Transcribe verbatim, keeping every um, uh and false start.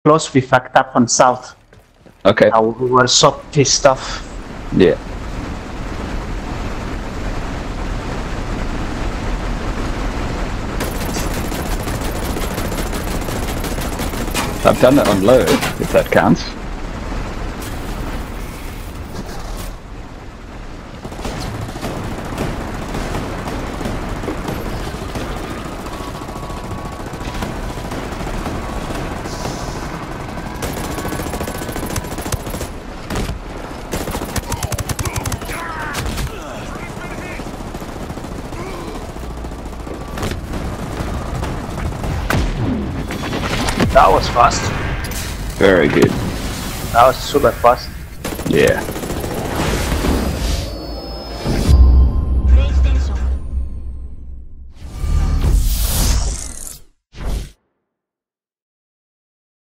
Plus, we fucked up on south. Okay. Uh, we were so pissed off. Yeah. I've done it on low, if that counts. That was fast. Very good. That was super fast. Yeah.